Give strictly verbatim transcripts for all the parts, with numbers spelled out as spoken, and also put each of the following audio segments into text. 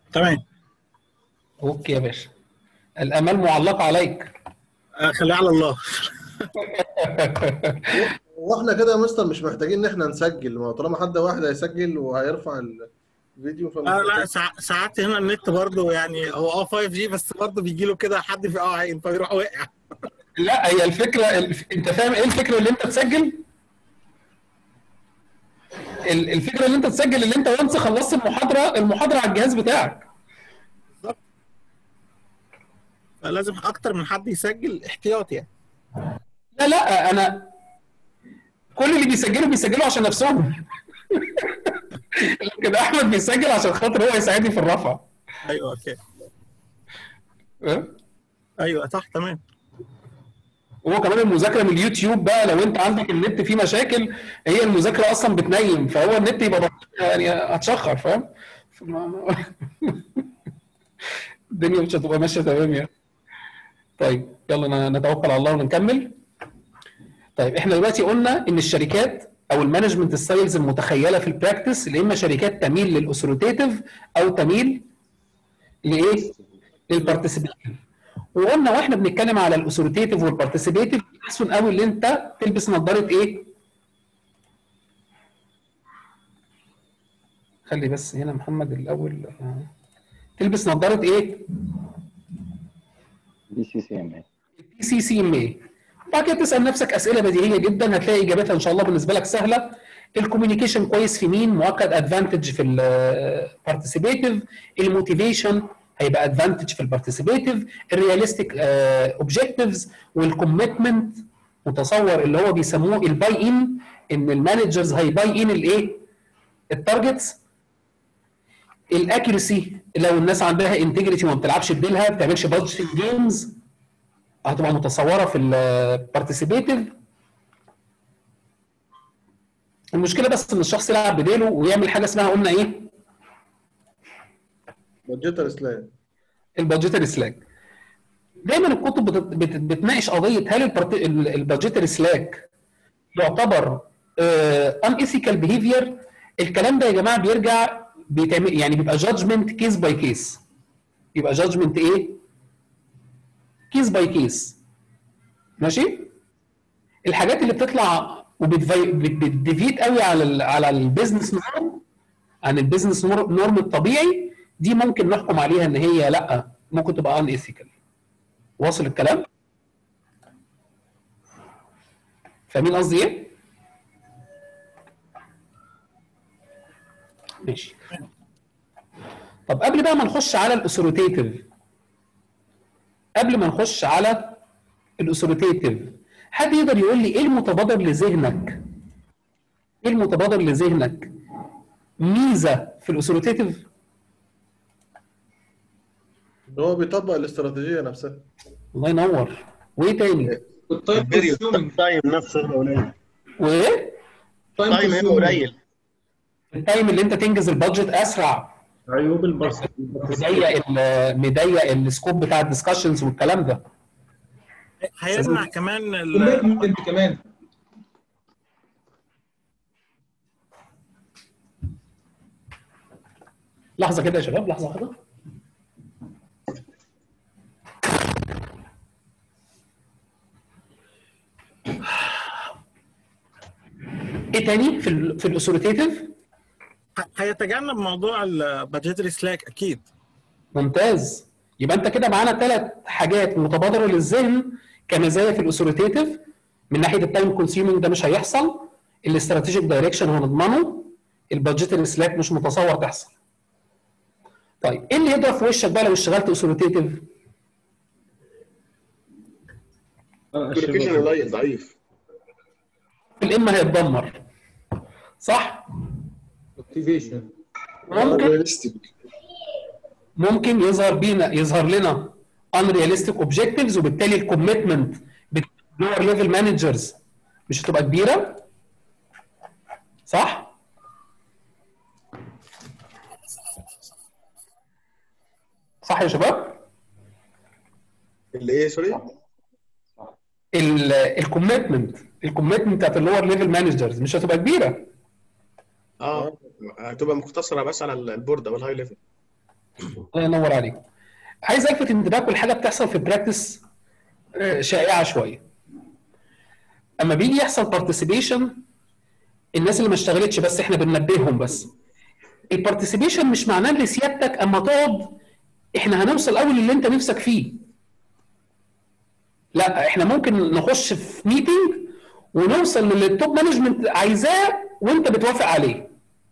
تمام. اوكي يا باشا، الامال معلقه عليك. آه، خليها على الله. واحنا كده يا مستر مش محتاجين ان احنا نسجل، ما هو طالما حد واحد هيسجل وهيرفع الفيديو فمش آه لا، محتاج. ساع- ساعات هنا النت برضه يعني هو اه فايف جي، بس برضه بيجي له كده حد في اه عين فيروح واقع. لا، هي الفكره الف... انت فاهم ايه الفكره اللي انت تسجل؟ ال- الفكره اللي انت تسجل اللي انت وانس خلصت المحاضره المحاضره على الجهاز بتاعك. بالظبط. فلازم اكتر من حد يسجل احتياطي يعني. لا لا، انا كل اللي بيسجلوا بيسجلوا عشان نفسهم. لكن احمد بيسجل عشان خاطر هو يساعدني في الرفع. ايوه اوكي. أه؟ ايوه صح تمام. وهو كمان المذاكره من اليوتيوب بقى، لو انت عندك النت فيه مشاكل هي المذاكره اصلا بتنيم، فهو النت يبقى بطيء يعني هتشخر، فاهم؟ فما- الدنيا مش هتبقى ماشيه تمام يعني. طيب يلا نتوكل على الله ونكمل. طيب احنا دلوقتي قلنا ان الشركات او المانجمنت ستايلز المتخيله في البراكتس اللي اما شركات تميل للاوثوريتيف او تميل لايه؟ للبارتيسيبيتيف. وقلنا واحنا بنتكلم على الاوثوريتيف والبارتيسيبيتيف احسن قوي اللي انت تلبس نظاره ايه؟ خلي بس هنا محمد الاول. تلبس نظاره ايه؟ دي سي سي ام اي. بي سي سي ام اي. بعد كده تسال نفسك اسئله بديهيه جدا هتلاقي اجابتها ان شاء الله بالنسبه لك سهله. الكوميونيكيشن كويس في مين؟ مؤكد ادفانتج في البارتيسيبيتيف. الموتيفيشن هيبقى ادفانتج في البارتيسيبيتيف. الرياليستيك اوبجكتيفز والكوميتمنت متصور اللي هو بيسموه الباي ان، ان المانجرز هيباي ان الايه؟ التارجتس. الاكيرسي لو الناس عندها انتجريتي وما بتلعبش بديلها ما بتعملش بادجيتنج جيمز هتبقى متصوره في البارتيسيبيتيف. المشكله بس ان الشخص يلعب بديله ويعمل حاجه اسمها قلنا ايه؟ بادجيتال سلاك. البادجيتري سلاك. دايما الكتب بت- بت- بتناقش قضيه هل البادجيتري سلاك يعتبر ان ايثيكال بيهيفير. الكلام ده يا جماعه بيرجع بيتعمل يعني بيبقى جادجمنت كيس باي كيس. يبقى جادجمنت ايه؟ كيس باي كيس. ماشي؟ الحاجات اللي بتطلع وبتديفيت قوي على ال على البيزنس نورم، عن البيزنس نورم الطبيعي، دي ممكن نحكم عليها ان هي لا، ممكن تبقى ان ايثيكال. واصل الكلام؟ فاهمين قصدي ايه؟ ماشي. طب قبل بقى ما نخش على الاوثوريتيف، قبل ما نخش على الاوثوريتيف، حد يقدر يقول لي ايه المتبادر لذهنك؟ ايه المتبادر لذهنك ميزه في الاوثوريتيف؟ ان هو بيطبق الاستراتيجيه نفسها. الله ينور. وايه تاني؟ التايم كونسيومينج. التايم نفسه هيبقى قليل. وايه؟ التايم هيبقى قليل. التايم اللي انت تنجز البادجت اسرع. عيوب البرس مضيق ال- مضيق السكوب بتاع الدسكشنز والكلام ده. هيمنع كمان ال- كوميتمنت كمان. لحظه كده يا شباب، لحظه واحده. ايه تاني في ال في الاوثوريتيف؟ هيتجنب موضوع البادجيتري سلاك اكيد. ممتاز. يبقى انت كده معانا ثلاث حاجات متبادره للذهن كمزايا في الاوثوريتيف. من ناحيه التايم كونسيومينج ده مش هيحصل، الاستراتيجيك دايركشن هنضمنه، البادجيتري سلاك مش متصور تحصل. طيب ايه اللي يضرب في وشك بقى لو اشتغلت اوثوريتيف؟ الكوميونيكيشن قليل ضعيف. الاما هيتدمر. صح؟ موتيفيشن. ممكن ممكن يظهر بينا يظهر لنا unrealistic objectives، وبالتالي الكوميتمنت باللور ليفل مانجرز مش هتبقى كبيره. صح؟ صح يا شباب؟ اللي ايه سوري؟ الكوميتمنت الكوميتمنت بتاعت اللور ليفل مانجرز مش هتبقى كبيره. اه هتبقى مقتصره بس على البورد او الهاي ليفل. الله ينور عليكم. عايز الفت انتباهكم لحاجه بتحصل في البراكتس شائعه شويه. اما بيجي يحصل بارتيسيبيشن، الناس اللي ما اشتغلتش بس احنا بننبههم بس. البارتيسيبيشن مش معناه ان سيادتك اما تقعد احنا هنوصل اول اللي انت نفسك فيه. لا، احنا ممكن نخش في ميتنج ونوصل للي التوب مانجمنت عايزاه وانت بتوافق عليه.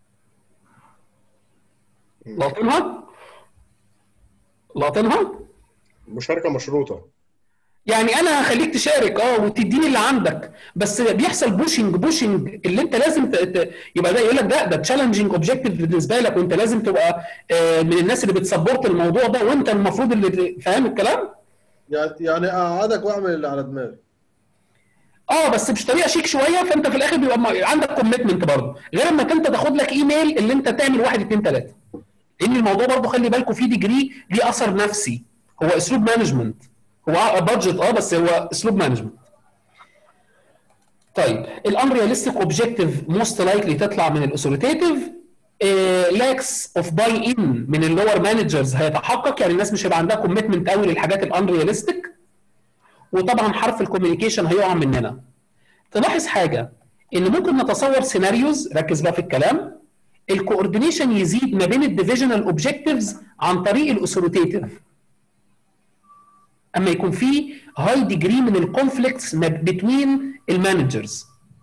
لاطنها؟ لاطنها؟ مشاركه مشروطه. يعني انا هخليك تشارك اه وتديني اللي عندك، بس بيحصل بوشنج بوشنج اللي انت لازم ت... ت... يبقى ده يقول لك ده ده تشالنجينج اوبجيكتيف بالنسبه لك، وانت لازم تبقى آه من الناس اللي بتسبورت الموضوع ده، وانت المفروض اللي فاهم الكلام؟ يعني يعني اقعدك واعمل اللي على دماغي. اه بس مش طريقه شيك شويه، فانت في الاخر بيبقى عندك كوميتمنت برضه، غير اما انت تاخد لك ايميل اللي انت تعمل واحد اثنين ثلاثه. لان الموضوع برضه خلي بالكم فيه ديجري ليه اثر نفسي، هو اسلوب مانجمنت، هو بادجت اه بس هو اسلوب مانجمنت. طيب الانريالستيك اوبجيكتيف موست لايكلي تطلع من الاوثوريتيف. لاكس اوف باي ان من اللور مانجرز هيتحقق، يعني الناس مش هيبقى عندها كوميتمنت قوي للحاجات الانريالستيك. وطبعا حرف الكوميونيكيشن هيقع مننا. تلاحظ حاجه ان ممكن نتصور سيناريوز، ركز بقى في الكلام، الكوردينيشن يزيد ما بين الديفيجنال اوبجيكتيفز عن طريق الاوثوريتيف. اما يكون في هاي ديجري من الكونفليكتس بين المانجرز.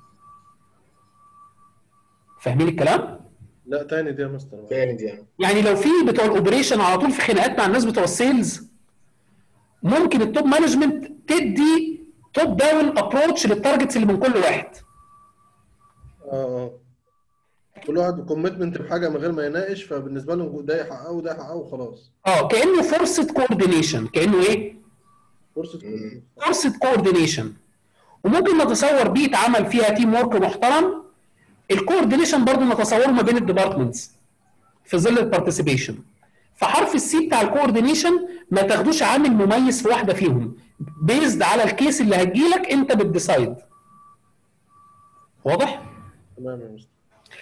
فاهمين الكلام؟ لا تاني دي يا مستر. تاني دي يعني. يعني لو في بتوع الاوبريشن على طول في خناقات مع الناس بتوع السيلز، ممكن التوب مانجمنت تدي توب داون ابروتش للتارجتس اللي من كل واحد. اه اه كل واحد كوميتمنت بحاجه من غير ما يناقش، فبالنسبه له ده يحققه وده يحققه وخلاص. اه كانه فرصه كوردينيشن، كانه ايه؟ فرصه فرصه كوردينيشن. وممكن نتصور بيئه عمل فيها تيم ورك محترم. الكوردينيشن برضه نتصوره ما بين الديبارتمنتس في ظل البارتيسيبيشن. فحرف السي بتاع الكوردينيشن ما تاخدوش عامل مميز في واحده فيهم، بيزد على الكيس اللي هتجيلك انت بتديسايد. واضح؟ تمام يا مستر.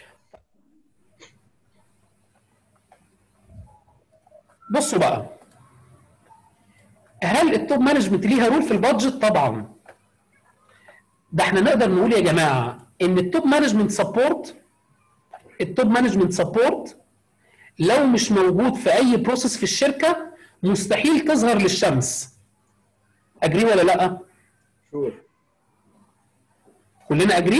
بصوا بقى، هل التوب مانجمنت ليها رول في البادجت؟ طبعا. ده احنا نقدر نقول يا جماعه ان التوب مانجمنت سبورت التوب مانجمنت سبورت لو مش موجود في اي بروسيس في الشركه مستحيل تظهر للشمس. اجري ولا لا؟ شور. كلنا اجري؟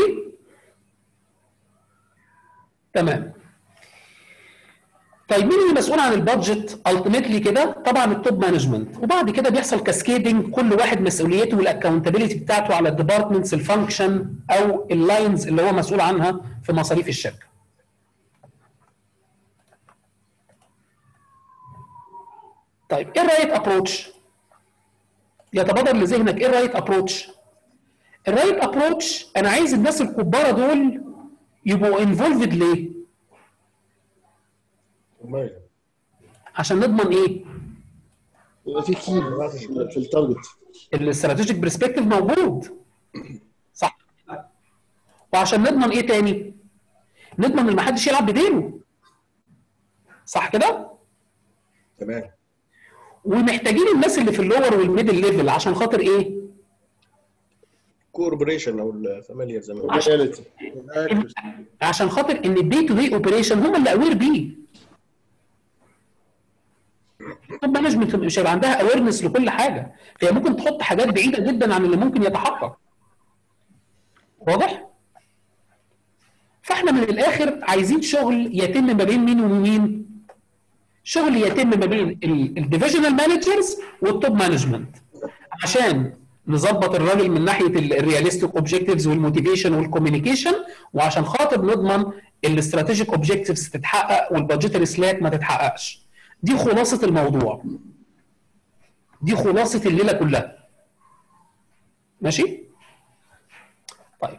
تمام. طيب مين اللي مسؤول عن البادجت التيميتلي كده؟ طبعا التوب مانجمنت، وبعد كده بيحصل كاسكيدنج، كل واحد مسؤوليته والاكونتابيلتي بتاعته على الديبارتمنتس الفانكشن او اللاينز اللي هو مسؤول عنها في مصاريف الشركه. طيب ايه الرايت ابروتش؟ يتبادر لذهنك ايه الرايت ابروتش؟ الرايت ابروتش انا عايز الناس الكبار دول يبقوا انفولفد ليه؟ عشان نضمن ايه؟ يبقى في كي في التارجت. الاستراتيجيك برسبكتيف موجود. صح؟ وعشان نضمن ايه تاني؟ نضمن ان محدش يلعب بديله. صح كده؟ تمام. ومحتاجين الناس اللي في اللور والميدل ليفل عشان خاطر ايه؟ كوربريشن او الفاميليا زي ما بيقولوا. عشان, عشان خاطر ان الدي تو دي اوبريشن هم اللي اوير بيه. التوب مانجمنت مش هيبقى عندها اويرنس لكل حاجه، هي ممكن تحط حاجات بعيده جدا عن اللي ممكن يتحقق. واضح؟ فاحنا من الاخر عايزين شغل يتم ما بين مين ومين؟ شغل يتم ما بين الديفيجنال مانجرز والتوب مانجمنت عشان نظبط الراجل من ناحيه الرياليستيك اوبجكتيفز والموتيفيشن والكوميونيكيشن، وعشان خاطر نضمن الاستراتيجيك اوبجكتيفز تتحقق والبادجيتري سلاك ما تتحققش. دي خلاصه الموضوع. دي خلاصه الليله كلها. ماشي؟ طيب.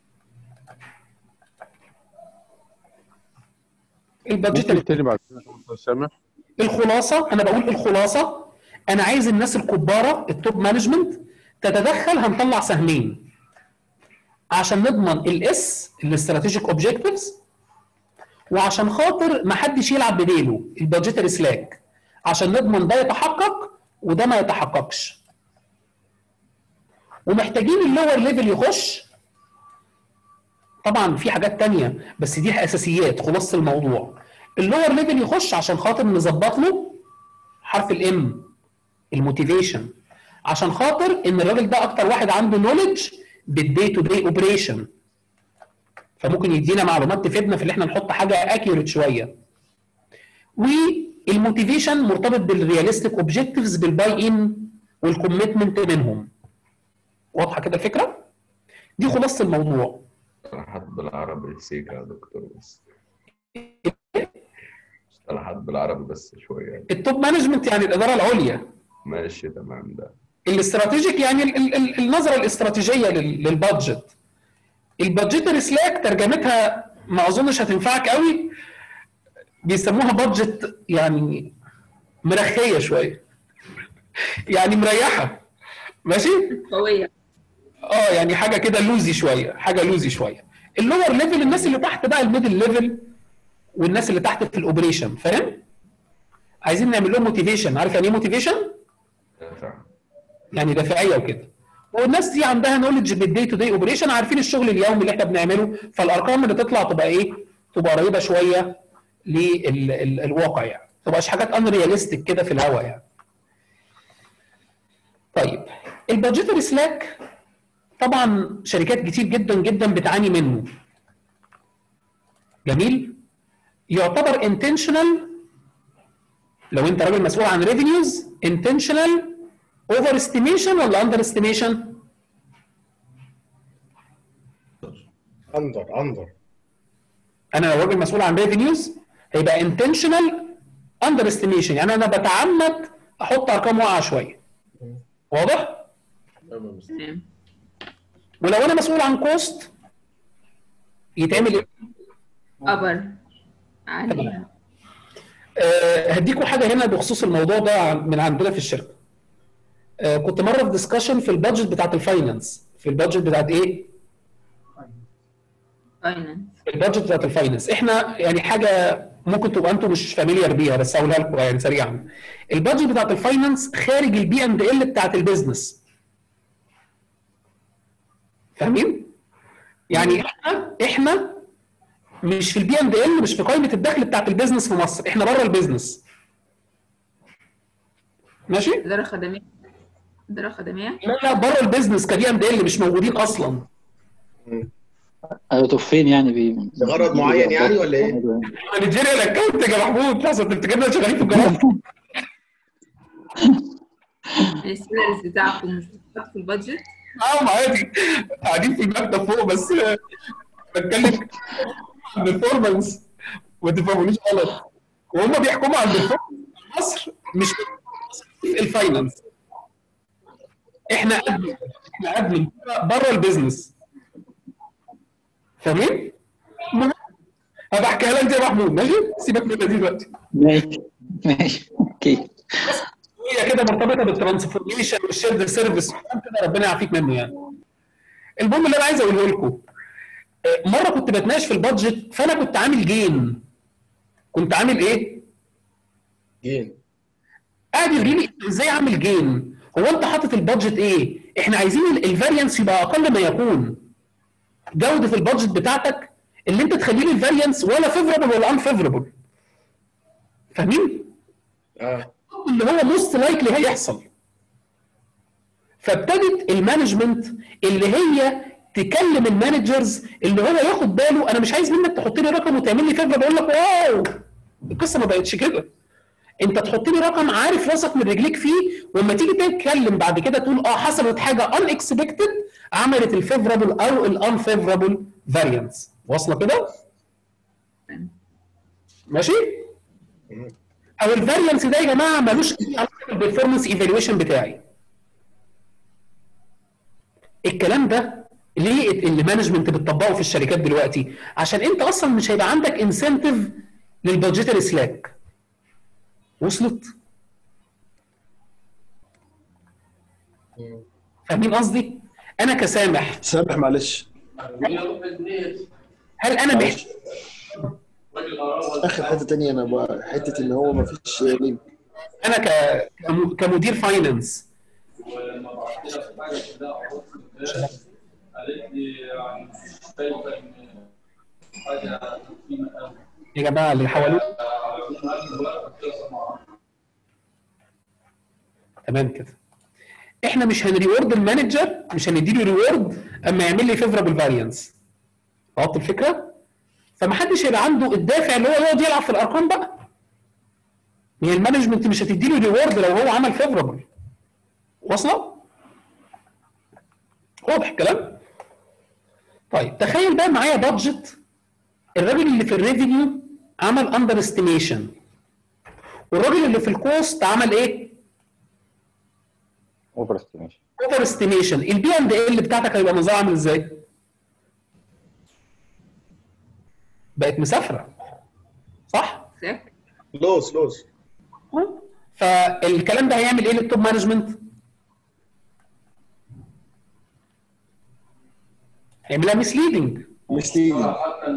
البادجيتري تاني بعد كده سامح. الخلاصه انا بقول الخلاصه انا عايز الناس الكباره التوب مانجمنت تتدخل. هنطلع سهمين عشان نضمن الاس الاستراتيجيك اوبجكتيفز، وعشان خاطر ما حدش يلعب بديله البادجيتري سلاك. عشان نضمن ده يتحقق وده ما يتحققش. ومحتاجين اللور ليفل يخش. طبعا في حاجات تانية بس دي اساسيات خلاصه الموضوع. اللور ليفل يخش عشان خاطر نظبط له حرف الام الموتيفيشن، عشان خاطر ان الراجل ده اكتر واحد عنده نوليدج بالدي تو دي اوبريشن، فممكن يدينا معلومات تفيدنا في اللي احنا نحط حاجه اكيوريت شويه. والموتيفيشن مرتبط بالرياليستيك اوبجكتيفز بالباي ان والكوميتمنت منهم. واضحه كده الفكره؟ دي خلاصه الموضوع. اصطلاحات بالعربي سيكا يا دكتور بس. اصطلاحات بالعربي بس شويه. التوب مانجمنت يعني الاداره العليا. ماشي تمام. ده الاستراتيجيك يعني ال ال النظره الاستراتيجيه للبادجت. البادجيتري سلاك ترجمتها ما اظنش هتنفعك قوي، بيسموها بادجت يعني مرخيه شويه يعني مريحه ماشي قويه. اه يعني حاجه كده لوزي شويه، حاجه لوزي شويه. اللور ليفل الناس اللي تحت بقى الميدل ليفل والناس اللي تحت في الاوبريشن، فاهم؟ عايزين نعمل لهم موتيفيشن. عارف يعني ايه موتيفيشن؟ يعني دافعيه وكده. والناس دي عندها نولج بالدي تو دي اوبريشن، عارفين الشغل اليومي اللي احنا بنعمله، فالارقام اللي تطلع تبقى ايه؟ تبقى قريبه شويه للواقع يعني، ما تبقاش حاجات ان رياليستيك كده في الهواء يعني. طيب البادجيتري سلاك طبعا شركات كتير جدا جدا بتعاني منه. جميل؟ يعتبر انتشنال لو انت راجل مسؤول عن ريفينيوز، انتشنال اوفر استيميشن ولا اندر استيميشن؟ اندر اندر انا لو راجل مسؤول عن ريفينيوز هيبقى انتشنال اندر استيميشن، يعني انا بتعمد احط ارقام واقعه شويه. واضح؟ تمام. ولو انا مسؤول عن كوست يتعمل ايه؟ ابر عليها. أه هديكم حاجه هنا بخصوص الموضوع ده من عندنا في الشركه. أه كنت مره في ديسكشن في البادجت بتاعت الفاينانس، في البادجت بتاعت ايه؟ فاينانس. البادجت بتاعت الفاينانس احنا يعني حاجه ممكن تبقى انتم مش فاميليار بيها بس اقولها لكم يعني سريعا. البادجت بتاعت الفاينانس خارج البي اند ال بتاعت البيزنس. فاهمين؟ يعني احنا احنا مش في البي اند ال، مش في قائمه الدخل بتاعت البيزنس في مصر، احنا بره البيزنس. ماشي؟ اداره خدميه. اداره خدميه. لا لا بره البيزنس كبي اند ال، مش موجودين اصلا. ايوه طب فين يعني بي... لغرض معين يعني ولا ايه؟ مانجيريال اكونت يا محمود، لحظه انت بتفتكرنا شغالين في الجراج. السيلرز بتاعكم مش بتتحط في البادجت؟ اه ما عادي قاعدين في المكتب فوق بس بتكلم عن البرفورمانس ما تفهمونيش غلط. وهم بيحكموا على البرفورمانس في مصر مش في الفاينانس. احنا ادمن احنا ادمن بره البيزنس. فاهمين؟ هبقى احكيها لك يا محمود ماشي؟ سيبك منها دي دلوقتي. ماشي ماشي اوكي. هي كده مرتبطه بالترانسفورميشن والشيرد سيرفيس كده ربنا يعافيك منه يعني. المهم اللي انا عايز اقوله لكم، مره كنت بتناقش في البادجت فانا كنت عامل جين. كنت عامل ايه؟ جين. قاعد يوريني ازاي اعمل جين. هو انت حاطط البادجت ايه؟ احنا عايزين الفاريانس يبقى اقل ما يكون. جوده البادجت بتاعتك اللي انت تخلي لي الفاريانس ولا فيفربل ولا ان فيفربل. فاهمين؟ اه اللي هو موست لايكلي هيحصل. فابتدت المانجمنت اللي هي تكلم المانجرز اللي هو ياخد باله، انا مش عايز منك تحط لي رقم وتعمل لي فيفربل اقول لك واو. القصه ما بقتش كده. انت تحط لي رقم عارف راسك من رجليك فيه، ولما تيجي تتكلم بعد كده تقول اه حصلت حاجه ان اكسبكتد عملت الفيفربل او الان فيفربل فاريانس. واصله كده؟ ماشي؟ او الفاريانس ده يا جماعه ملوش اي علاقه بالبرفورمانس ايفالويشن بتاعي. الكلام ده ليه اللي مانجمنت بتطبقه في الشركات دلوقتي؟ عشان انت اصلا مش هيبقى عندك انسنتيف للبادجيتري سلاك. وصلت؟ فاهمين قصدي؟ انا كسامح سامح معلش هل انا معلش. محتاج اخر حته تانية انا بقى حته ان هو ما فيش لينك. انا ك كم- كمدير فاينانس يا جماعه اللي حواليك تمام كده. احنا مش هنريورد المانجر، مش هنديله ريورد اما يعمل لي فيفرابل فاريانس. فهمت الفكره؟ فمحدش هيبقى عنده الدافع اللي هو يقعد يلعب في الارقام بقى. هي المانجمنت مش هتديله ريورد لو هو عمل فيفرابل. واصله؟ واضح الكلام؟ طيب تخيل بقى معايا بادجت، الراجل اللي في الريفينيو عمل اندر استيميشن، والراجل اللي في الكوست عمل ايه؟ اوفر استيميشن. اوفر استيميشن. البي اند ال بتاعتك هيبقى نظامها عامل ازاي؟ بقت مسافره صح؟ صح؟ لوس لوس. فالكلام ده هيعمل ايه للتوب مانجمنت؟ هيعملها مسليدنج. مسليدنج.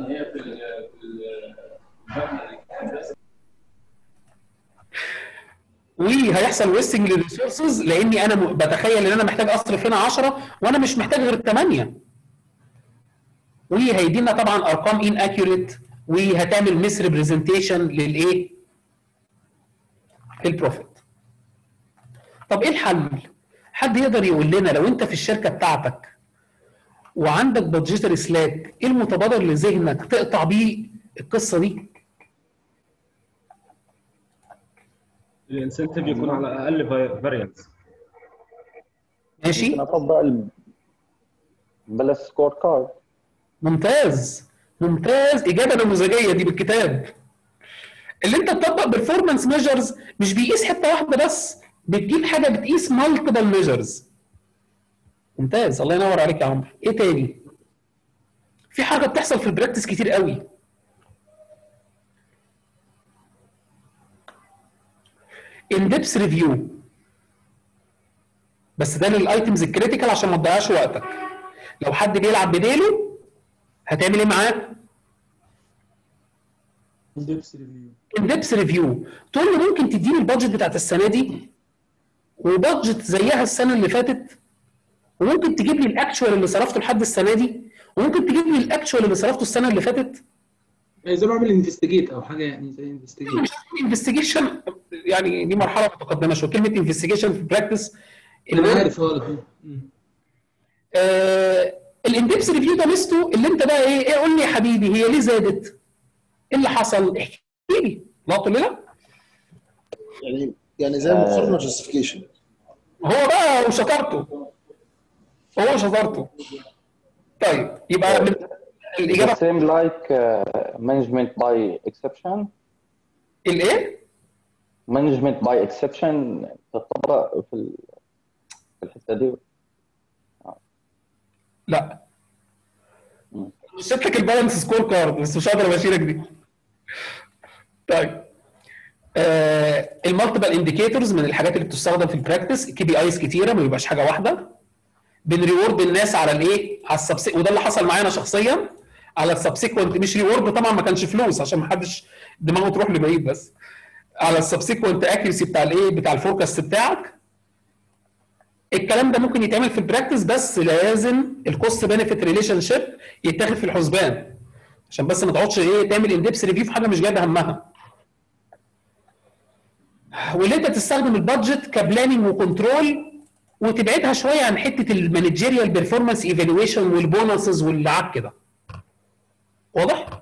وهيحصل ويستنج للريسورسز، لاني انا م- بتخيل ان انا محتاج اصرف هنا عشرة وانا مش محتاج غير ثمانية. وهيدينا طبعا ارقام ان اكيوريت، وهتعمل مس ريبريزنتيشن للايه؟ للبروفيت. طب ايه الحل؟ حد يقدر يقول لنا لو انت في الشركه بتاعتك وعندك بادجيتري سلاك، ايه المتبادر لذهنك تقطع بيه القصه دي؟ الانسنتيف يكون على اقل فاريانس. ماشي؟ ممكن اطبق ال- بلا سكور كارد. ممتاز ممتاز، اجابه نموذجيه دي بالكتاب. اللي انت تطبق بيرفورمانس ميجرز مش بيقيس حته واحده بس، بتجيب حاجه بتقيس مالتيبل ميجرز. ممتاز، الله ينور عليك يا عمرو. ايه تاني؟ في حاجه بتحصل في البراكتس كتير قوي، ان ديبس ريفيو، بس ده للايتمز الكريتيكال عشان ما تضيعش وقتك. لو حد بيلعب بديله هتعمل ايه معاه؟ ديبس ريفيو. ان ديبس ريفيو تقول له ممكن تديني البادجت بتاعت السنه دي وبادجت زيها السنه اللي فاتت، وممكن تجيب لي الاكشوال اللي صرفته لحد السنه دي، وممكن تجيب لي الاكشوال اللي صرفته السنه اللي فاتت. زي ما اعمل انفستيجيت او حاجه يعني زي انفستيجيت. مش انفستيجيشن، يعني دي مرحله متقدمه شويه. كلمه انفستيجيشن في براكتس انا عارف اه آه الاندبس ريفيو ده ميزته اللي انت بقى ايه ايه قول لي يا حبيبي هي ليه زادت؟ ايه اللي حصل؟ احكي لي. لا تقول لي لا. يعني يعني زي مقارنه جاستيفيكيشن. هو بقى وشطارته، هو شطارته. طيب يبقى من الاجابه same like uh, management by exception. الايه؟ management by exception تطبق في ال- في الحته دي. لا شفت لك البالانس سكور كارد بس مش قادر ابشرك دي. طيب آه المالتيبل انديكيتورز من الحاجات اللي بتستخدم في البراكتس، كي بي ايز كتيره ما بيبقاش حاجه واحده. بنريورد الناس على الايه؟ على السبسي، وده اللي حصل معايا انا شخصيا على السبسيكونت، مش ريورد طبعا ما كانش فلوس عشان ما حدش دماغه تروح لبعيد، بس على السبسيكونت اكيرسي بتاع الايه؟ بتاع الفوركاست بتاعك. الكلام ده ممكن يتعمل في البراكتس بس لازم الكوست بنفيت ريليشن شيب يتاخد في الحسبان، عشان بس ما تقعدش ايه تعمل اندبس ريفيو في حاجه مش جايبه همها. واللي انت تستخدم البادجت كبلاننج وكنترول، وتبعدها شويه عن حته المانجيريال بيرفورمانس ايفالويشن والبونسز واللعب كده. واضح؟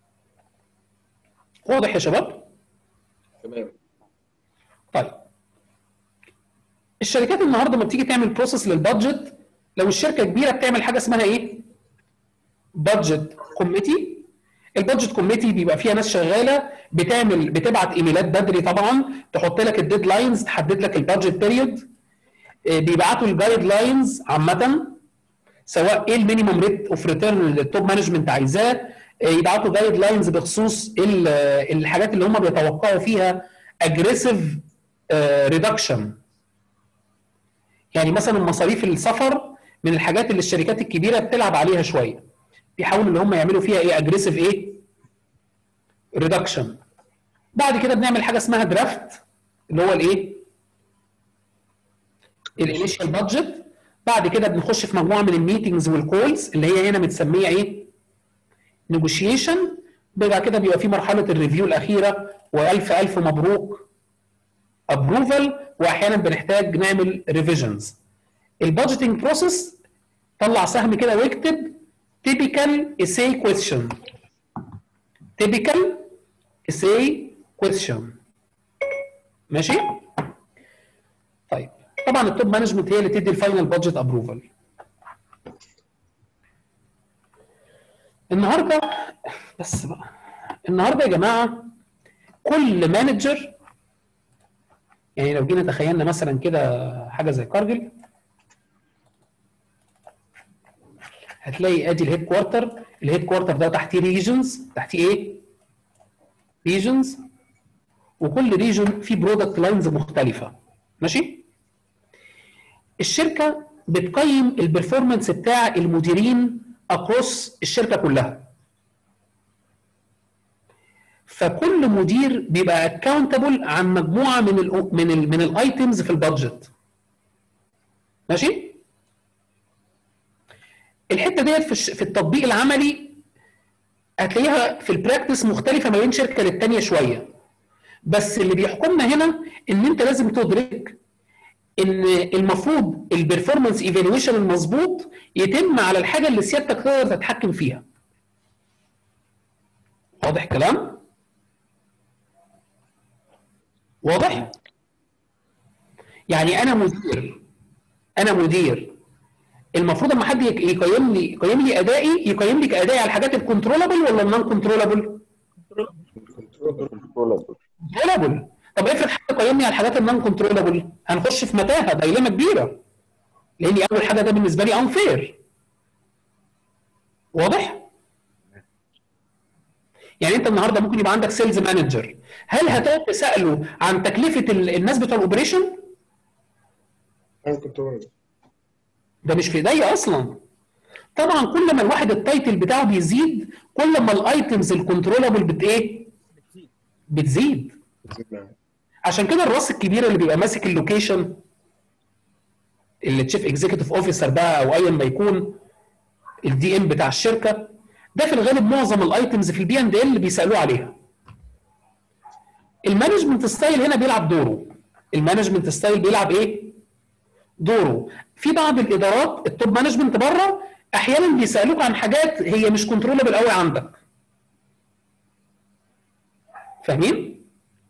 واضح يا شباب؟ تمام. طيب الشركات النهارده لما بتيجي تعمل بروسيس للبادجت، لو الشركه كبيره بتعمل حاجه اسمها ايه؟ بادجت كوميتي. البادجت كوميتي بيبقى فيها ناس شغاله بتعمل بتبعت ايميلات بدري طبعا، تحط لك الديدلاينز، تحدد لك البادجت بيريود، بيبعتوا الجايد لاينز عامه سواء ايه المينيمم ريت اوف ريتيرن اللي التوب مانجمنت عايزاه، يبعتوا جايد لاينز بخصوص الحاجات اللي هم بيتوقعوا فيها اجريسيف ريدكشن. يعني مثلا مصاريف السفر من الحاجات اللي الشركات الكبيره بتلعب عليها شويه، بيحاولوا ان هم يعملوا فيها ايه؟ اجريسيف ايه؟ ريدكشن. بعد كده بنعمل حاجه اسمها درافت اللي هو الايه؟ الانيشال بادجت. بعد كده بنخش في مجموعه من الميتنجز والكولز اللي هي هنا متسميه ايه؟ نيجوشيشن. بعد كده بيبقى في مرحله الريفيو الاخيره، والف الف مبروك ابروفال، واحيانا بنحتاج نعمل ريفيجنز. البادجيتنج بروسيس طلع سهم كده واكتب typical essay question. typical essay question. ماشي؟ طيب طبعا التوب مانجمنت هي اللي تدي الفاينل بادجت ابروفال. النهارده بس بقى النهارده يا جماعه كل مانجر، يعني لو جينا تخيلنا مثلا كده حاجه زي كارجل، هتلاقي ادي الهيد كوارتر. الهيد كوارتر ده تحتيه ريجنز. تحتيه ايه؟ ريجنز. وكل ريجن فيه برودكت لاينز مختلفه. ماشي؟ الشركه بتقيم البرفورمانس بتاع المديرين اكروس الشركه كلها. فكل مدير بيبقى اكاونتبل عن مجموعه من ال من ال من الايتمز في البادجت. ماشي؟ الحته ديت في في التطبيق العملي هتلاقيها في البراكتس مختلفه ما بين شركه للتانيه شويه. بس اللي بيحكمنا هنا ان انت لازم تدرك ان المفروض البرفورمانس ايفالويشن المظبوط يتم على الحاجه اللي سيادتك تقدر تتحكم فيها. واضح الكلام؟ واضح؟ يعني انا مدير انا مدير المفروض اما حد يقيم لي يقيم لي ادائي يقيم لي ادائي على الحاجات الكنترولابل ولا النون كنترولابل؟ كنترولابل. طب افرض حد قيمني على الحاجات النون كنترولابل، هنخش في متاهه دايلما كبيره. لان اول حاجه ده بالنسبه لي انفير. واضح؟ يعني انت النهارده ممكن يبقى عندك سيلز مانجر، هل هتقعد تساله عن تكلفه الناس بتوع الاوبريشن؟ ده مش في ايديا اصلا. طبعا كل ما الواحد التايتل بتاعه بيزيد كل ما الايتمز الكنترولابل بت ايه؟ بتزيد. عشان كده الراس الكبير اللي بيبقى ماسك اللوكيشن، اللي تشيف اكزيكتيف اوفيسر بقى او ايا ما يكون الدي ام بتاع الشركه، ده في الغالب معظم الايتمز في البي اند ال اللي بيسالوه عليها. المانجمنت ستايل هنا بيلعب دوره. المانجمنت ستايل بيلعب ايه؟ دوره. في بعض الادارات التوب مانجمنت بره احيانا بيسالوك عن حاجات هي مش كنترولبل قوي عندك. فاهمين؟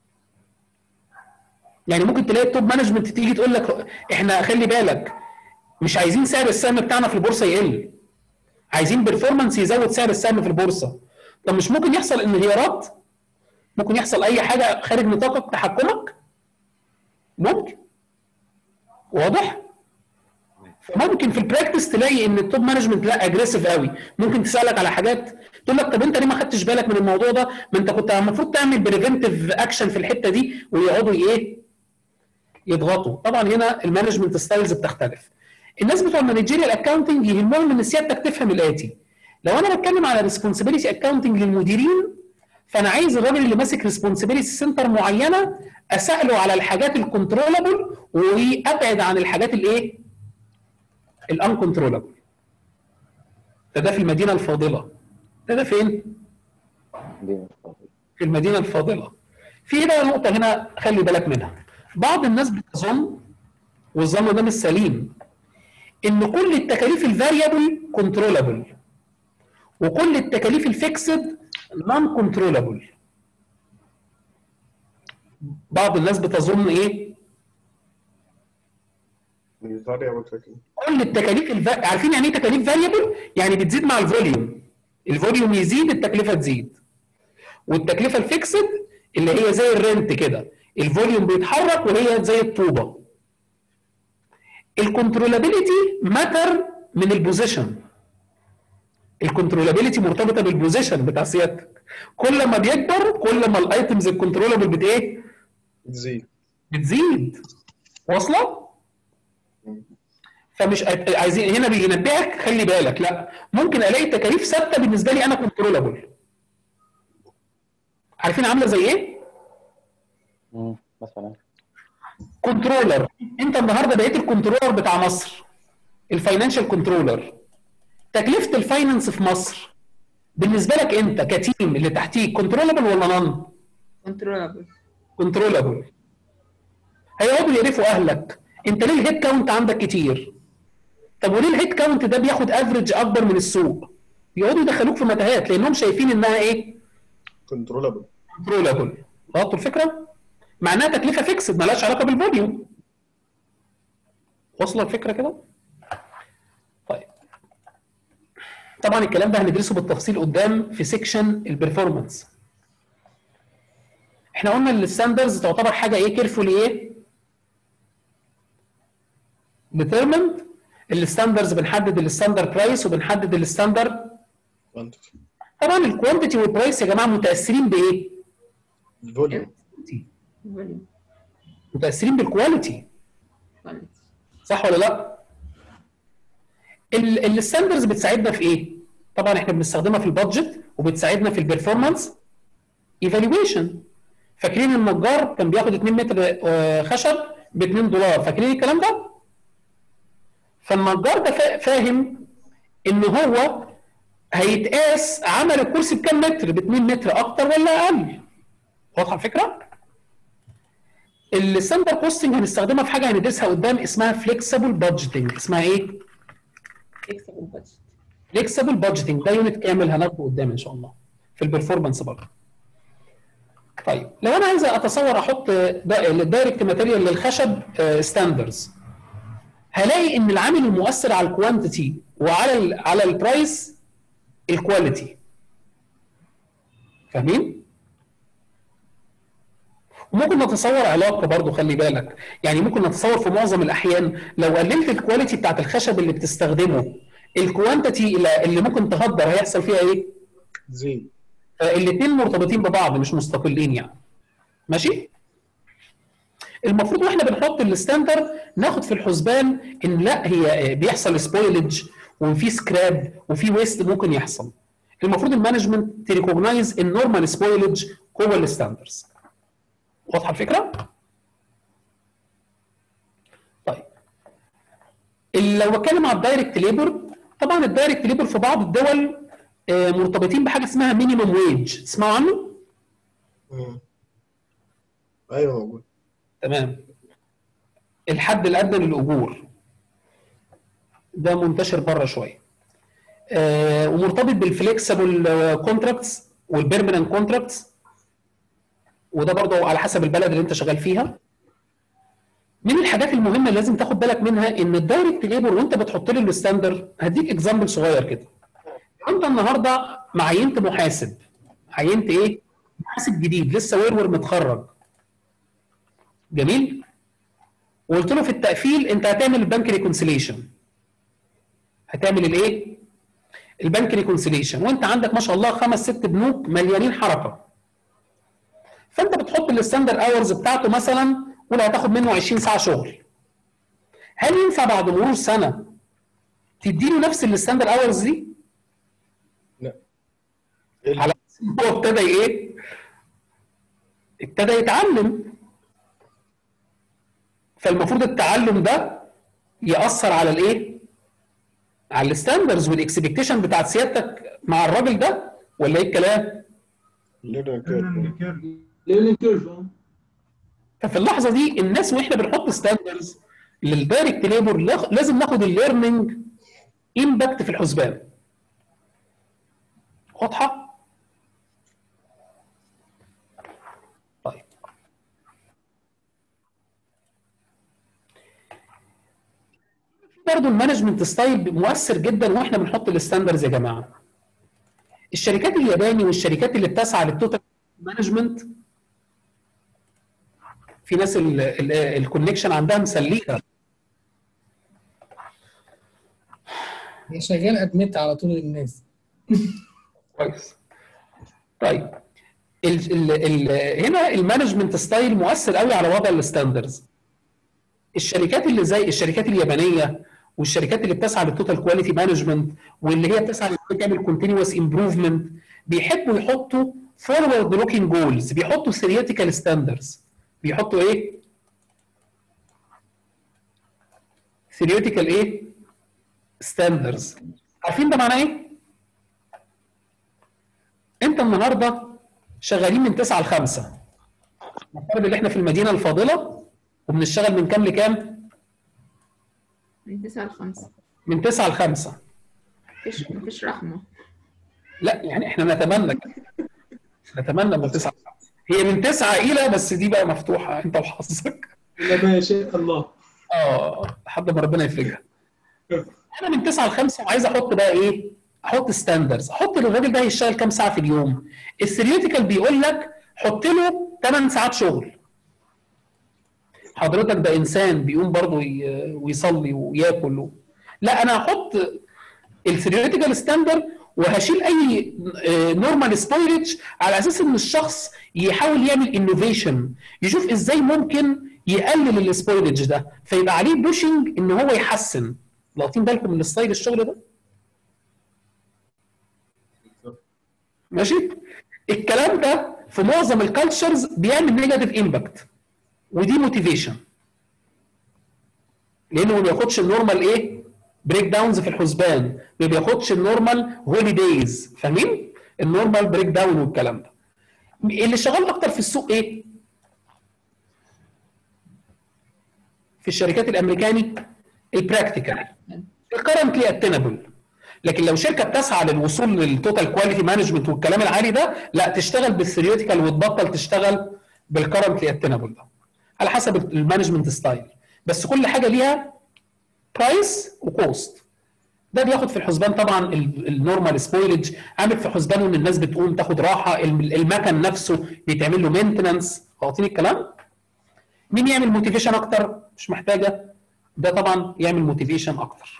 يعني ممكن تلاقي التوب مانجمنت تيجي تقول لك احنا خلي بالك مش عايزين سعر السهم بتاعنا في البورصه يقل، عايزين بيرفورمانس يزود سعر السهم في البورصه. طب مش ممكن يحصل انهيارات؟ ممكن يحصل اي حاجه خارج نطاقك تحكمك؟ ممكن. واضح؟ فممكن في البراكتس تلاقي ان التوب مانجمنت لا اجريسيف قوي، ممكن تسالك على حاجات تقول لك طب انت ليه ما خدتش بالك من الموضوع ده؟ ما انت كنت المفروض تعمل بريفنتيف اكشن في الحته دي، ويقعدوا ايه؟ يضغطوا. طبعا هنا المانجمنت ستايلز بتختلف. الناس بتوع المانجيريال اكاونتنج يهمهم ان سيادتك تفهم الاتي. لو انا بتكلم على ريسبونسبيلتي اكاونتنج للمديرين، فانا عايز الراجل اللي ماسك ريسبونسبيلتي سنتر معينه اساله على الحاجات الكنترولابل وابعد عن الحاجات الايه؟ الان كنترولابل. ده ده في المدينه الفاضله. ده ده فين؟ في المدينه الفاضله. في بقى نقطه هنا خلي بالك منها. بعض الناس بتظن، والظن ده مش سليم، ان كل التكاليف الفاريبل كنترولابل وكل التكاليف الفيكسد نون كنترولابل. بعض الناس بتظن ايه؟ كل التكاليف الف... عارفين يعني ايه تكاليف فاريبل؟ يعني بتزيد مع الفوليوم. الفوليوم يزيد التكلفه تزيد. والتكلفه الفيكسد اللي هي زي الرنت كده، الفوليوم بيتحرك وهي زي الطوبه. الكنترولابيلتي ماتر من البوزيشن. الكنترولابيلتي مرتبطه بالبوزيشن بتاع سيادتك. كل ما بيكبر كل ما الايتمز الكنترولابل بت ايه؟ بتزيد. بتزيد. واصله؟ فمش عايزين هنا بينبهك خلي بالك، لا ممكن الاقي تكاليف ثابته بالنسبه لي انا كنترولابل. عارفين عامله زي ايه؟ امم مثلا كنترولر، انت النهارده بقيت الكنترولر بتاع مصر، الفاينانشال كنترولر. تكلفه الفاينانس في مصر بالنسبه لك انت كتيم اللي تحتيك كنترولبل ولا نون؟ كنترولابل. كنترولبل. هيقعدوا يقرفوا اهلك، انت ليه الهيد كاونت عندك كتير؟ طب وليه الهيد كاونت ده بياخد افريج اكبر من السوق؟ يقعدوا يدخلوك في متاهات لانهم شايفين انها ايه؟ كنترولابل. كنترولبل. غلطوا الفكره؟ معناها تكلفه فيكسد مالهاش علاقه بالفوليوم. واصله الفكره كده؟ طيب. طبعا الكلام ده هندرسه بالتفصيل قدام في سيكشن البرفورمانس. احنا قلنا ان الستاندرز تعتبر حاجه ايه؟ كيرفولي ايه؟ ديترمند. الستاندرز بنحدد الستاندرد برايس وبنحدد الستاندرد كوانتيتي. طبعا الكوانتيتي والبرايس يا جماعه متاثرين بايه؟ الفوليوم. فوليوم. متاثرين بالكواليتي. صح ولا لا؟ الستاندرز بتساعدنا في ايه؟ طبعا احنا بنستخدمها في البادجت وبتساعدنا في البرفورمانس ايفالويشن. فاكرين النجار كان بياخد اتنين متر خشب ب اتنين دولار، فاكرين الكلام ده؟ فالنجار ده فاهم ان هو هيتقاس عمل الكرسي بكام متر؟ ب اتنين متر اكتر ولا اقل؟ واضحه الفكره؟ الستاندر كوستنج هنستخدمها في حاجه هندرسها قدام اسمها فليكسبل بادجيتنج. اسمها ايه؟ فليكسبل بادجت. فليكسبل بادجيتنج ده يونت كامل هناخده قدام ان شاء الله في البرفورمانس برضه. طيب لو انا عايز اتصور احط الدايركت ماتيريال للخشب ستاندرز، هلاقي ان العامل المؤثر على الكوانتيتي وعلى ال على البرايس الكواليتي. فاهمين؟ وممكن نتصور علاقه برضه، خلي بالك، يعني ممكن نتصور في معظم الاحيان لو قللت الكواليتي بتاعت الخشب اللي بتستخدمه، الكوانتيتي اللي ممكن تهدر هيحصل فيها ايه؟ زي الاثنين مرتبطين ببعض مش مستقلين يعني. ماشي؟ المفروض واحنا بنحط الستاندر ناخد في الحسبان ان لا، هي بيحصل سبويلج وفي سكراب وفي ويست ممكن يحصل. المفروض المانجمنت تريكوجنايز النورمال سبويلج جوه الستاندرز. واضحه الفكره؟ طيب لو بتكلم على الدايركت ليبر، طبعا الدايركت ليبر في بعض الدول مرتبطين بحاجه اسمها مينيمم ويج. تسمعوا عنه؟ امم ايوه موجود. تمام. الحد الادنى للاجور ده منتشر بره شويه. آه ومرتبط بالفليكسبل كونتراكتس والبيرمننت كونتراكتس، وده برضه على حسب البلد اللي انت شغال فيها. من الحاجات المهمه اللي لازم تاخد بالك منها ان الدايركت ليبر وانت بتحط له الستاندر، هديك اكزامبل صغير كده. انت النهارده معينت محاسب، عينت ايه؟ محاسب جديد لسه ورور متخرج. جميل؟ وقلت له في التقفيل انت هتعمل البنك ريكونسيليشن. هتعمل الايه؟ البنك ريكونسيليشن، وانت عندك ما شاء الله خمس ست بنوك مليانين حركه. فانت بتحط الستاندر اورز بتاعته مثلا ولا هتاخد منه عشرين ساعه شغل. هل ينفع بعد مرور سنه تديله نفس الستاندر اورز دي؟ لا. على هو ابتدى ايه؟ ابتدى يتعلم. فالمفروض التعلم ده يأثر على الايه؟ على الستاندرز والاكسبكتيشن بتاعت سيادتك مع الراجل ده، ولا ايه الكلام؟ ليرنينج كيرف. ففي اللحظه دي الناس واحنا بنحط ستاندرز للدايركت ليبر لازم ناخد الليرنينج امباكت في الحسبان. واضحه؟ طيب برضه المانجمنت ستايل مؤثر جدا واحنا بنحط الستاندرز يا جماعه. الشركات الياباني والشركات اللي بتسعى للتوتال مانجمنت، في ناس الكونكشن عندها مسليقه. هي شغال ادمت على طول الناس. كويس. طيب ال ال ال هنا المانجمنت ستايل مؤثر قوي على وضع الستاندرز. الشركات اللي زي الشركات اليابانيه والشركات اللي بتسعى للتوتال كواليتي مانجمنت واللي هي بتسعى تعمل كونتينوس امبروفمنت بيحبوا يحطوا فورورد لوكينج جولز، بيحطوا ثيوريتيكال ستاندرز. بيحطوا ايه؟ ثيوريتيكال ايه؟ ستاندرز. عارفين ده معناه ايه؟ انت النهارده شغالين من تسعة ل خمسة. نفترض ان احنا في المدينه الفاضله وبنشتغل من كام لكام؟ من تسعة ل خمسة. من تسعة ل خمسة. مفيش مفيش رحمة. لا يعني احنا نتمنى كده. نتمنى من تسعة ل خمسة. هي من تسعة الى، بس دي بقى مفتوحه انت وحظك. إلا ما شاء الله. اه لحد ما ربنا يفرجها. انا من تسعة ل خمسة وعايز احط بقى ايه؟ احط ستاندرز، احط للراجل ده هيشتغل كام ساعه في اليوم؟ الثيوريتيكال بيقول لك حط له ثمان ساعات شغل. حضرتك ده انسان بيقوم برضه ويصلي وياكل و... لا انا هحط الثيوريتيكال ستاندرد وهشيل اي نورمال سبويلج على اساس ان الشخص يحاول يعمل انوفيشن، يشوف ازاي ممكن يقلل السبويلج ده، فيبقى عليه بوشنج ان هو يحسن. لاقطين بالكم من الستايل الشغل ده؟ ماشي؟ الكلام ده في معظم الكالتشرز بيعمل نيجاتيف امباكت، ودي موتيفيشن، لانه ما بياخدش النورمال ايه؟ بريك داونز في الحسبان، ما بياخدش النورمال هوليديز، فاهمين؟ النورمال بريك داون والكلام ده. اللي شغال اكتر في السوق ايه؟ في الشركات الامريكاني البراكتيكال، الكرنتلي اتينبل. لكن لو شركه بتسعى للوصول للتوتال كواليتي مانجمنت والكلام العالي ده، لا تشتغل بالثيوريتيكال وتبطل تشتغل بالكرنتلي اتينبل ده، على حسب المانجمنت ستايل. بس كل حاجه ليها برايس وكوست. ده بياخد في الحسبان طبعا النورمال سبويلج، عامل في حسبانه ان الناس بتقوم تاخد راحه، المكن نفسه بيتعمل له مينتننس، واخدين الكلام؟ مين يعمل موتيفيشن اكتر؟ مش محتاجه، ده طبعا يعمل موتيفيشن اكتر.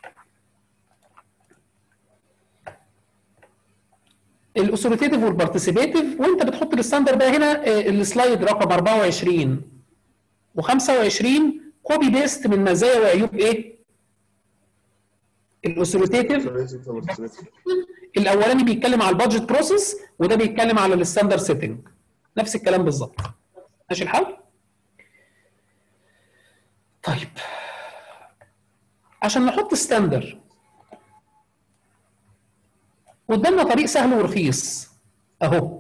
الاوثوريتيف والبارتيسيبيتيف، وانت بتحط الستاندرد بقى هنا السلايد رقم أربعة وعشرين وخمسة وعشرين كوبي بيست من مزايا وعيوب ايه؟ الاوثوريتيف. الاولاني بيتكلم على البادجت بروسيس، وده بيتكلم على الستاندرد سيتنج، نفس الكلام بالظبط. ماشي الحال؟ طيب عشان نحط ستاندرد قدامنا طريق سهل ورخيص اهو.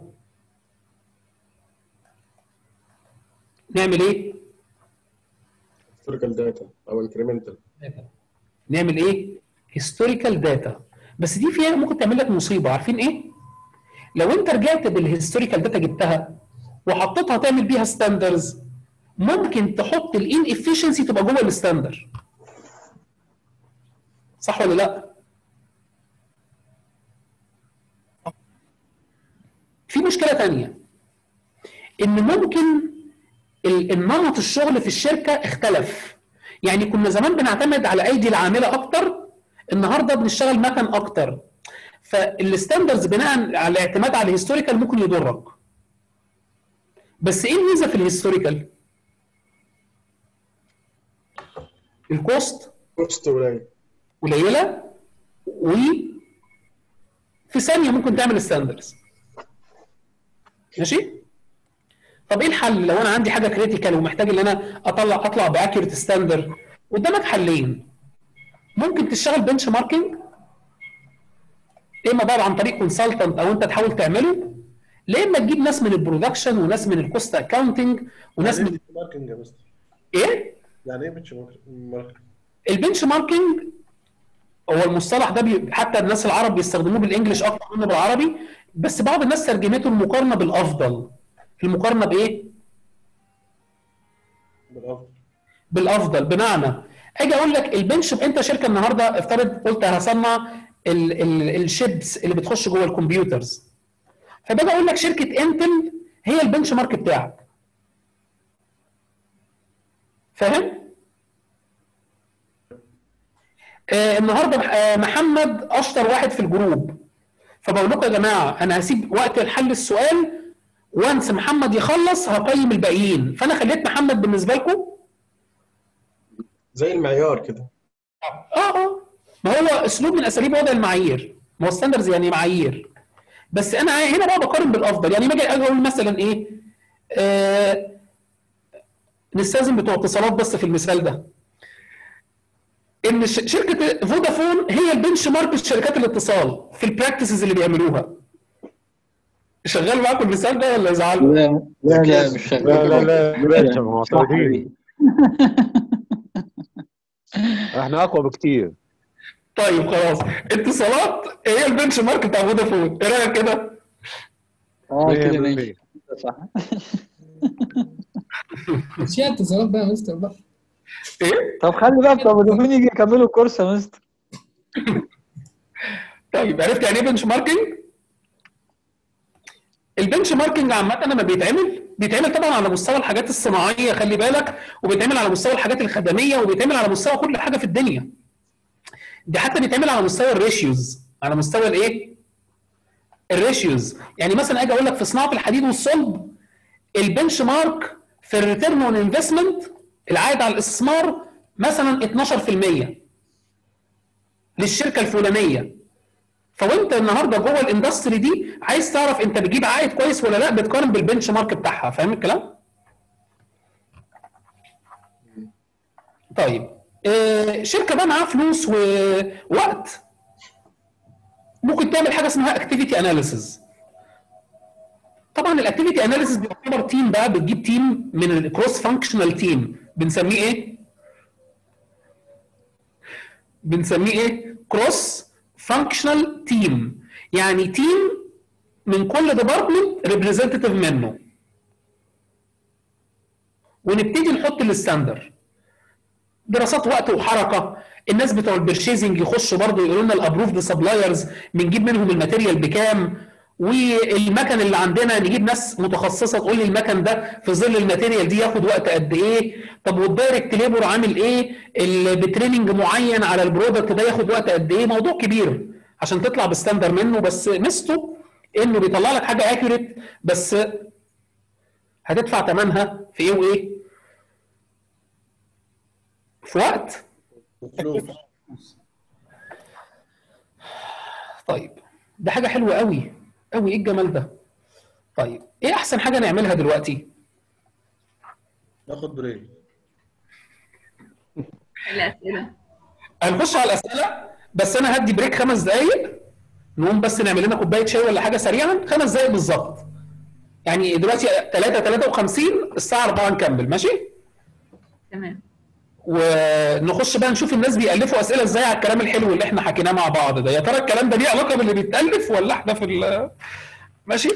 نعمل ايه؟ هيستوريكال داتا او انكريمنتال. نعمل ايه؟ هيستوريكال داتا. بس دي فيها ممكن تعمل لك مصيبه، عارفين ايه؟ لو انت رجعت بالهيستوريكال داتا جبتها وحطيتها تعمل بيها ستاندرز، ممكن تحط الان افيشنسي تبقى جوه الستاندرد. صح ولا لا؟ في مشكله ثانيه، ان ممكن النمط الشغل في الشركه اختلف. يعني كنا زمان بنعتمد على ايدي العامله اكتر، النهارده بنشتغل مكن اكتر. فالستاندرز بناء على الاعتماد على الهيستوريكال ممكن يضرك. بس ايه الميزه في الهيستوريكال؟ الكوست كوست قليل قليله، وفي ثانيه ممكن تعمل ستاندرز. ماشي؟ طب ايه الحل لو انا عندي حاجه كريتيكال ومحتاج ان انا اطلع اطلع باكيوريت ستاندرد؟ قدامك حلين. ممكن تشتغل بنش ماركينج، اما بقى عن طريق كونسلتنت او انت تحاول تعمله، لا اما تجيب ناس من البرودكشن وناس من الكوست اكاونتنج وناس يعني من ايه ماركينج يا مستر؟ ايه؟ يعني ايه بنش ماركينج؟ البنش ماركينج هو المصطلح ده بي... حتى الناس العرب بيستخدموه بالانجلش اكتر منه بالعربي، بس بعض الناس ترجمته المقارنه بالافضل. المقارنه بايه؟ بالافضل. بالافضل، بمعنى اجي اقول لك البنش، انت شركه النهارده افترض قلت هصنع ال... ال... الشيبس اللي بتخش جوه الكمبيوترز، فباجي اقول لك شركه انتل هي البنش مارك بتاعك. فاهم؟ آه النهارده آه محمد اشطر واحد في الجروب، فبقول لكم يا جماعه انا هسيب وقت الحل السؤال، وانس محمد يخلص هقيم الباقيين، فانا خليت محمد بالنسبه لكم زي المعيار كده. اه اه ما هو اسلوب من اساليب وضع المعايير، ما هو ستاندرز يعني معايير. بس انا هنا بقى بقارن بالافضل. يعني ما اجي اقول مثلا ايه؟ آه نستاذن بتوع اتصالات بس في المثال ده. ان ش- شركه فودافون هي البنش مارك لشركات الاتصال في البراكتسز اللي بيعملوها. شغال معاكم المثال ده ولا يزعلوا؟ لا لا لا مش شغال. لا لا لا يا باشا لا، معترضين. احنا اقوى بكتير. طيب خلاص، اتصالات هي البنش مارك بتاع فودافون، ايه رايك كده؟ اه مية كده بالمية. ماشي صح. مش هي اتصالات بقى يا مستر بقى. ايه؟ طب خلي بقى بتوع فودافون يجي يكملوا الكورس يا مستر. طيب عرفت يعني ايه بنش ماركينج؟ البنش ماركينج عامة لما بيتعمل بيتعمل طبعا على مستوى الحاجات الصناعية، خلي بالك، وبيتعمل على مستوى الحاجات الخدمية، وبيتعمل على مستوى كل حاجة في الدنيا. دي حتى بيتعمل على مستوى الريشيوز، على مستوى الايه؟ الريشيوز. يعني مثلا اجي اقول لك في صناعة الحديد والصلب البنش مارك في الريتيرن اون انفستمنت، العائد على الاستثمار، مثلا اتناشر في المية للشركة الفلانية. فوانت النهارده جوه الاندستري دي عايز تعرف انت بتجيب عائد كويس ولا لا، بتقارن بالبنش مارك بتاعها. فاهم الكلام؟ طيب آه شركه بقى معاها فلوس ووقت، ممكن تعمل حاجه اسمها اكتيفيتي اناليسيز. طبعا الاكتيفيتي اناليسيز بيعتبر تيم بقى، بتجيب تيم من الكروس فانكشنال تيم، بنسميه ايه؟ بنسميه ايه؟ كروس فانكشنال تيم، يعني تيم من كل ديبارتمنت ريبريزنتيف منه، ونبتدي نحط الستاندر. دراسات وقت وحركه، الناس بتوع البرشيزنج يخشوا برضه يقولوا لنا الابروفد سبلايرز بنجيب منهم الماتيريال بكام، والمكن اللي عندنا نجيب ناس متخصصه تقول لي المكن ده في ظل الماتيريال دي ياخد وقت قد ايه، طب والدايركت ليبر عامل ايه، اللي بتريننج معين على البرودكت ده ياخد وقت قد ايه. موضوع كبير عشان تطلع بستاندر منه، بس ميزته انه بيطلع لك حاجه اكيوريت، بس هتدفع ثمنها في ايه وايه؟ في وقت. طيب ده حاجه حلوه قوي قوي، ايه الجمال ده؟ طيب ايه احسن حاجه نعملها دلوقتي؟ ناخد بريك. الاسئله هنخش على الاسئله، بس انا هدي بريك خمس دقائق، نقوم بس نعمل لنا كوبايه شاي ولا حاجه سريعا، خمس دقائق بالظبط. يعني دلوقتي تلاتة تلاتة وخمسين، الساعه أربعة نكمل، ماشي؟ تمام. ونخش بقى نشوف الناس بيألفوا اسئله ازاي على الكلام الحلو اللي احنا حكيناه مع بعض ده. يا ترى الكلام ده ليه علاقه باللي بيتألف ولا احنا في ال ماشي؟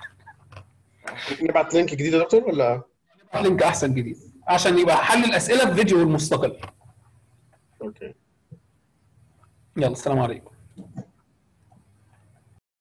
نبعت لينك جديد يا دكتور ولا؟ لينك احسن جديد عشان يبقى حل الاسئله في فيديو المستقل. اوكي. يلا السلام عليكم.